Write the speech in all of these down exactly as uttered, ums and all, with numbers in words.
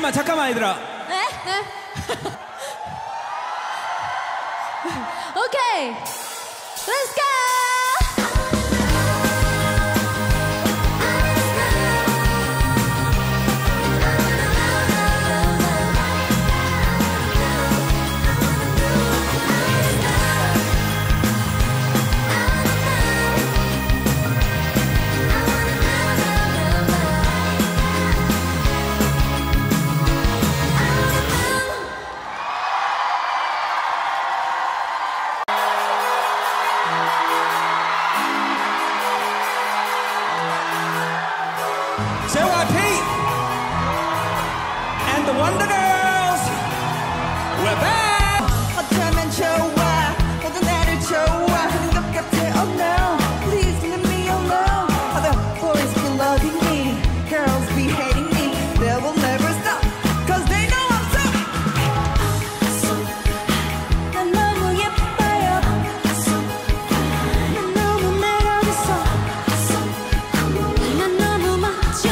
잠깐만 잠깐만 얘들아. 네? 네. 오케이. Let's go. 제이와이피 and the Wonder Girls, we're back. 어쩌면 좋아, 모든 애를 좋아하는 것 같아. Oh no, please leave me alone. Other boys be loving me, girls be hating me. They will never stop, cause they know I'm so. 난 너무 예뻐요. 난 너무 매력있어. 난 너무 멋져.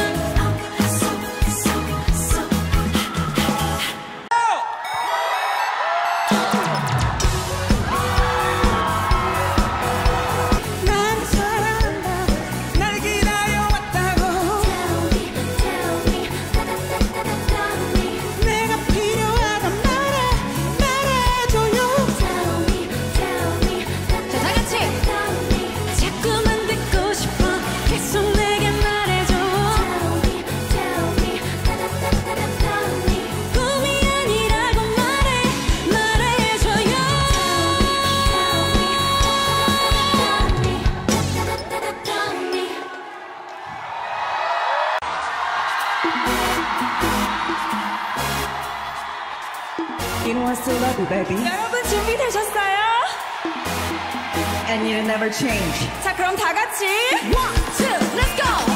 You know I still love you, baby. 여러분 준비되셨어요? And you never change. 자, 그럼 다 같이 One, two, let's go.